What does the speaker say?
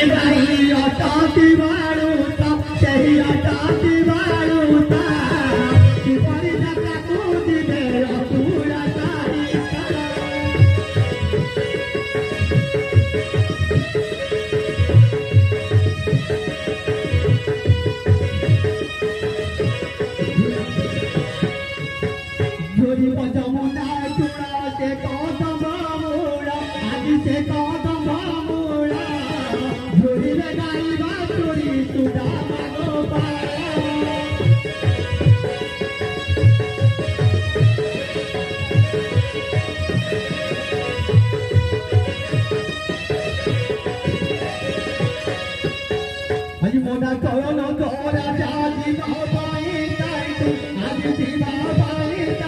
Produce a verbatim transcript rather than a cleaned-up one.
सही अटाती बाड़ूता सही अटाती बाड़ूता कि बड़ी जगह कूद दे पूरा तारी जोरी पजमुना चूड़ा से कदम मोड़ा आज से कदम मोड़ा जोरी लगाई बातुरी सुधा मनो पाया आज मोना करो न तोरा जाजी बाबाई ताई आज जी बाबाई